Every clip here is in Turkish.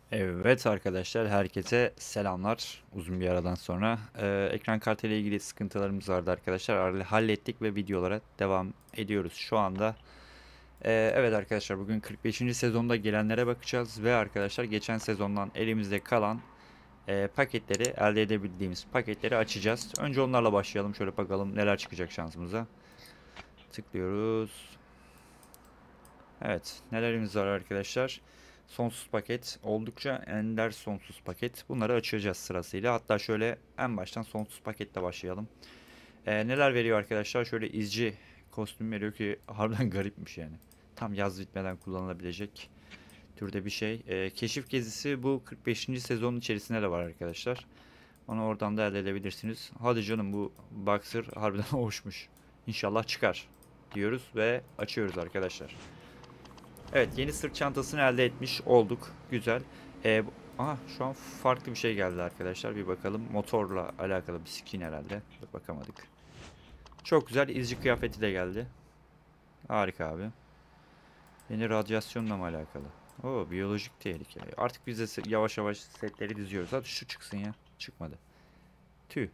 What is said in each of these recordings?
Evet arkadaşlar, herkese selamlar. Uzun bir aradan sonra ekran kartı ile ilgili sıkıntılarımız vardı arkadaşlar. Hallettik ve videolara devam ediyoruz şu anda. Evet arkadaşlar, bugün 45. sezonda gelenlere bakacağız ve arkadaşlar geçen sezondan elimizde kalan paketleri, elde edebildiğimiz paketleri açacağız. Önce onlarla başlayalım, şöyle bakalım neler çıkacak şansımıza. Tıklıyoruz. Evet, nelerimiz var arkadaşlar? Sonsuz paket, oldukça ender sonsuz paket. Bunları açacağız sırasıyla. Hatta şöyle en baştan sonsuz paketle başlayalım. Neler veriyor arkadaşlar? Şöyle izci kostüm veriyor ki harbiden garipmiş yani. Tam yaz bitmeden kullanılabilecek türde bir şey. Keşif gezisi bu 45. sezonun içerisinde de var arkadaşlar. Onu oradan da elde edebilirsiniz. Hadi canım, bu Boxer harbiden hoşmuş. İnşallah çıkar diyoruz ve açıyoruz arkadaşlar. Evet, yeni sırt çantasını elde etmiş olduk. Güzel. Aha, şu an farklı bir şey geldi arkadaşlar. Bir bakalım. Motorla alakalı bir skin herhalde. Bakamadık. Çok güzel. İzci kıyafeti de geldi. Harika abi. Yeni radyasyonla mı alakalı? Oo, biyolojik tehlike. Artık biz de yavaş yavaş setleri diziyoruz. Hadi şu çıksın ya. Çıkmadı. Tüh.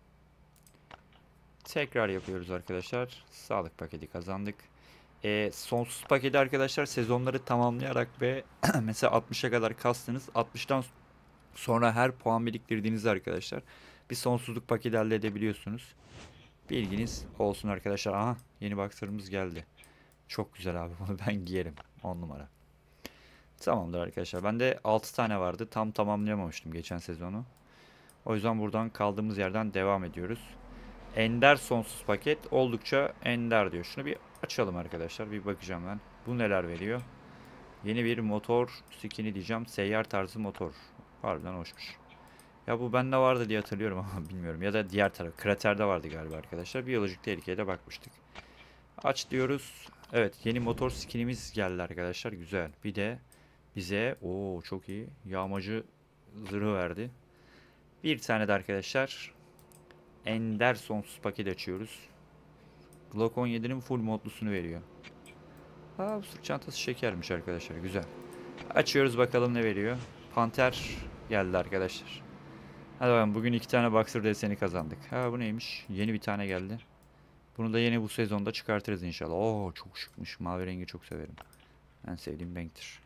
Tekrar yapıyoruz arkadaşlar. Sağlık paketi kazandık. Sonsuz paketi arkadaşlar sezonları tamamlayarak ve mesela 60'a kadar kastınız. 60'tan sonra her puan biriktirdiğinizde arkadaşlar bir sonsuzluk paketi elde edebiliyorsunuz. Bilginiz olsun arkadaşlar. Aha, yeni boxer'ımız geldi. Çok güzel abi, bunu ben giyerim. 10 numara. Tamamdır arkadaşlar. Bende 6 tane vardı. Tam tamamlayamamıştım geçen sezonu. O yüzden buradan kaldığımız yerden devam ediyoruz. Ender sonsuz paket oldukça ender diyor. Şunu bir açalım arkadaşlar. Bir bakacağım ben. Bu neler veriyor? Yeni bir motor skin'i diyeceğim. Seyyar tarzı motor. Harbiden hoşmuş. Ya bu bende vardı diye hatırlıyorum ama bilmiyorum. Ya da diğer taraf. Kraterde vardı galiba arkadaşlar. Biyolojik tehlikeye de bakmıştık. Aç diyoruz. Evet, yeni motor skinimiz geldi arkadaşlar. Güzel. Bir de bize çok iyi yağmacı zırhı verdi. Bir tane de arkadaşlar Ender sonsuz paket açıyoruz. Glock 17'nin full modlusunu veriyor. Bu sırt çantası şekermiş arkadaşlar. Güzel. Açıyoruz bakalım ne veriyor. Panter geldi arkadaşlar. Hadi bakalım, bugün 2 tane boxer deseni kazandık. Bu neymiş? Yeni bir tane geldi. Bunu da yeni bu sezonda çıkartırız inşallah. Çok şıkmış. Mavi rengi çok severim. En sevdiğim renktir.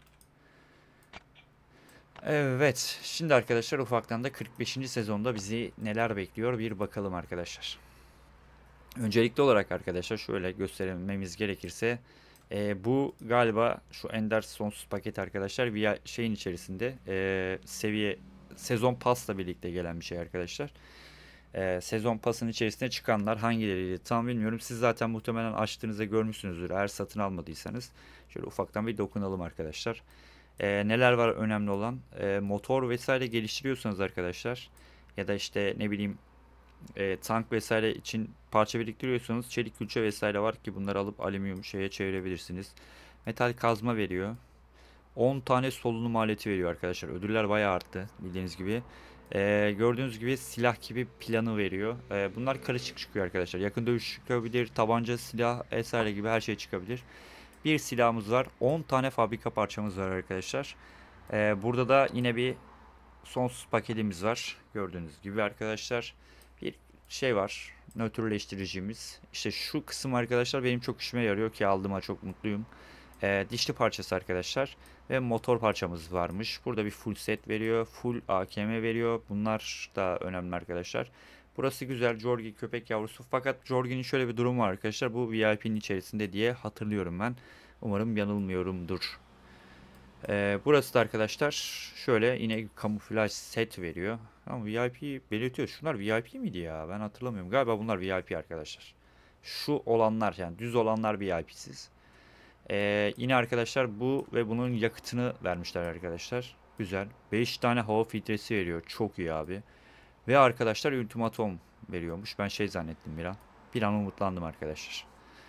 Evet. Şimdi arkadaşlar ufaktan da 45. sezonda bizi neler bekliyor bir bakalım arkadaşlar. Öncelikli olarak arkadaşlar şöyle göstermemiz gerekirse bu galiba şu Ender sonsuz paket arkadaşlar bir şeyin içerisinde seviye sezon pasla birlikte gelen bir şey arkadaşlar. Sezon pasın içerisine çıkanlar hangileri tam bilmiyorum. Siz zaten muhtemelen açtığınızda görmüşsünüzdür eğer satın almadıysanız. Şöyle ufaktan bir dokunalım arkadaşlar. Neler var önemli olan? Motor vesaire geliştiriyorsanız arkadaşlar ya da işte ne bileyim tank vesaire için parça biriktiriyorsanız çelik külçe vesaire var ki bunları alıp alüminyum şeye çevirebilirsiniz. Metal kazma veriyor. 10 tane solunum aleti veriyor arkadaşlar. Ödüller bayağı arttı bildiğiniz gibi. Gördüğünüz gibi silah gibi planı veriyor. Bunlar karışık çıkıyor arkadaşlar. Yakın dövüş çıkabilir, tabanca, silah vesaire gibi her şey çıkabilir. Bir silahımız var. 10 tane fabrika parçamız var arkadaşlar. Burada da yine bir sonsuz paketimiz var. Gördüğünüz gibi arkadaşlar. Bir şey var. Nötrleştiricimiz. İşte şu kısım arkadaşlar benim çok işime yarıyor ki aldığıma çok mutluyum. Dişli parçası arkadaşlar. Ve motor parçamız varmış. Burada bir full set veriyor. Full AKM veriyor. Bunlar da önemli arkadaşlar. Burası güzel. Jorgi köpek yavrusu. Fakat Jorgi'nin şöyle bir durumu var arkadaşlar. Bu VIP'nin içerisinde diye hatırlıyorum ben. Umarım yanılmıyorumdur. Burası da arkadaşlar şöyle yine kamuflaj set veriyor. Ama VIP belirtiyor. Şunlar VIP miydi ya? Ben hatırlamıyorum. Galiba bunlar VIP arkadaşlar. Şu olanlar yani düz olanlar VIP'siz. Yine arkadaşlar bu ve bunun yakıtını vermişler arkadaşlar. Güzel. 5 tane hava filtresi veriyor. Çok iyi abi. Ve arkadaşlar ultimatom veriyormuş. Ben şey zannettim bir an. Bir an umutlandım arkadaşlar.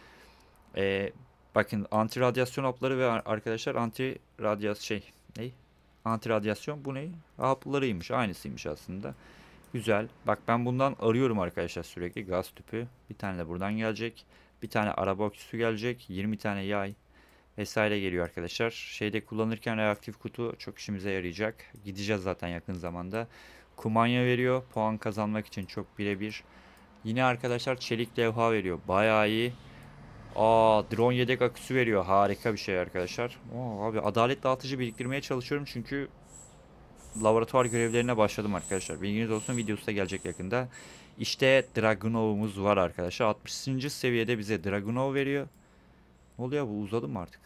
Ee, bakın anti radyasyon hapları ve arkadaşlar anti radyasyon ne? Anti radyasyon bu ne? Haplarıymış. Aynısıymış aslında. Güzel. Bak ben bundan arıyorum arkadaşlar sürekli. Gaz tüpü. Bir tane de buradan gelecek. Bir tane araba aküsü gelecek. 20 tane yay. vesaire geliyor arkadaşlar. Şeyde kullanırken reaktif kutu çok işimize yarayacak. Gideceğiz zaten yakın zamanda. Kumanya veriyor. Puan kazanmak için çok birebir. Yine arkadaşlar çelik levha veriyor. Bayağı iyi. Drone yedek aküsü veriyor. Harika bir şey arkadaşlar. Abi adalet dağıtıcı biriktirmeye çalışıyorum çünkü laboratuvar görevlerine başladım arkadaşlar. Bilginiz olsun, videosu da gelecek yakında. İşte Dragunov'umuz var arkadaşlar. 60. seviyede bize Dragunov veriyor. Ne oluyor, bu uzadı mı artık?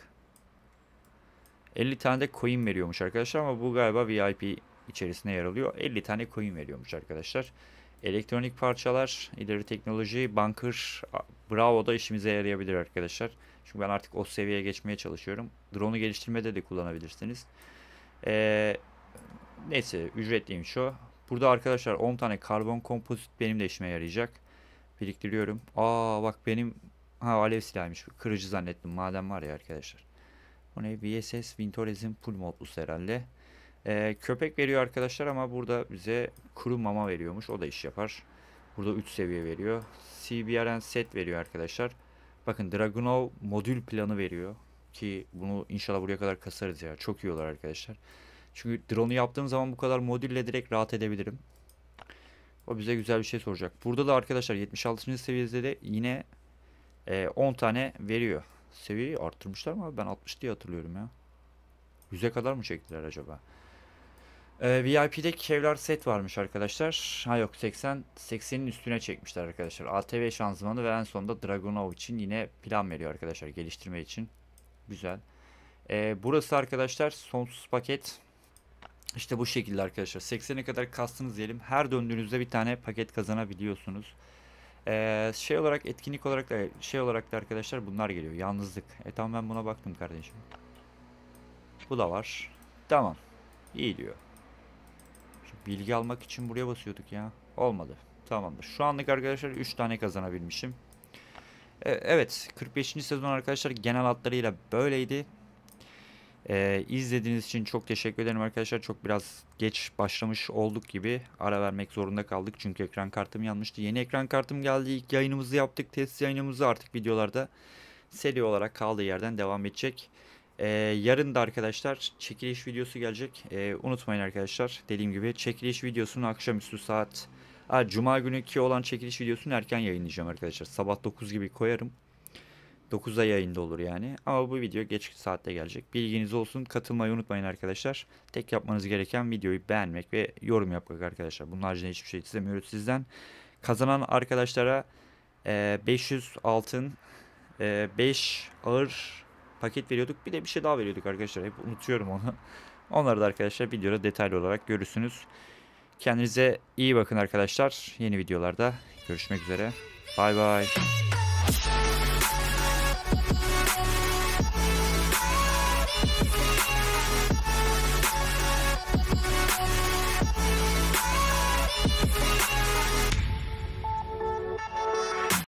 50 tane de coin veriyormuş arkadaşlar ama bu galiba VIP içerisine yer alıyor. 50 tane coin veriyormuş arkadaşlar. Elektronik parçalar, ileri teknoloji, bunker, Bravo da işimize yarayabilir arkadaşlar. Çünkü ben artık o seviyeye geçmeye çalışıyorum. Drone'u geliştirmede de kullanabilirsiniz. Ee, Neyse, ücretliymiş o. Burada arkadaşlar 10 tane karbon kompozit benim de işime yarayacak. Biriktiriyorum. Bak benim alev silahıymış. Kırıcı zannettim. Maden var ya arkadaşlar. O ne? VSS Vintores'in full modlusu herhalde. Köpek veriyor arkadaşlar ama burada bize kuru mama veriyormuş. O da iş yapar. Burada 3 seviye veriyor. CBRN set veriyor arkadaşlar. Bakın Dragunov modül planı veriyor. Ki bunu inşallah buraya kadar kasarız ya. Çok iyi olur arkadaşlar. Çünkü drone'u yaptığım zaman bu kadar modülle direkt rahat edebilirim. O bize güzel bir şey soracak. Burada da arkadaşlar 76. seviyede de yine 10 tane veriyor. Seviyeyi arttırmışlar mı abi? Ben 60 diye hatırlıyorum ya. 100'e kadar mı çektiler acaba? VIP'de Kevlar set varmış arkadaşlar. Ha yok, 80'in üstüne çekmişler arkadaşlar. ATV şanzımanı ve en sonunda Dragunov için yine plan veriyor arkadaşlar geliştirme için. Güzel. Burası arkadaşlar sonsuz paket. İşte bu şekilde arkadaşlar. 80'e kadar kastınız diyelim. Her döndüğünüzde bir tane paket kazanabiliyorsunuz. Şey olarak, etkinlik olarak da şey olarak da arkadaşlar bunlar geliyor. Yalnızlık. Tamam, ben buna baktım kardeşim. Bu da var. Tamam. İyi diyor. Şu bilgi almak için buraya basıyorduk ya. Olmadı. Tamamdır. Şu anlık arkadaşlar 3 tane kazanabilmişim. Evet. 45. sezon arkadaşlar genel hatlarıyla böyleydi. İzlediğiniz için çok teşekkür ederim arkadaşlar. Çok biraz geç başlamış olduk gibi. Ara vermek zorunda kaldık çünkü ekran kartım yanmıştı. Yeni ekran kartım geldi. İlk yayınımızı yaptık. Test yayınımızı artık videolarda seri olarak kaldığı yerden devam edecek. Yarın da arkadaşlar çekiliş videosu gelecek. Unutmayın arkadaşlar. Dediğim gibi çekiliş videosunu akşamüstü saat Cuma günü ki olan çekiliş videosunu erken yayınlayacağım arkadaşlar. Sabah 9 gibi koyarım. 9'da yayında olur yani. Ama bu video geç saatte gelecek. Bilginiz olsun. Katılmayı unutmayın arkadaşlar. Tek yapmanız gereken videoyu beğenmek ve yorum yapmak arkadaşlar. Bunun haricinde hiçbir şey istemiyoruz sizden. Kazanan arkadaşlara 500 altın, 5 ağır paket veriyorduk. Bir de bir şey daha veriyorduk arkadaşlar. Hep unutuyorum onu. Onları da arkadaşlar videoda detaylı olarak görürsünüz. Kendinize iyi bakın arkadaşlar. Yeni videolarda görüşmek üzere. Bay bay.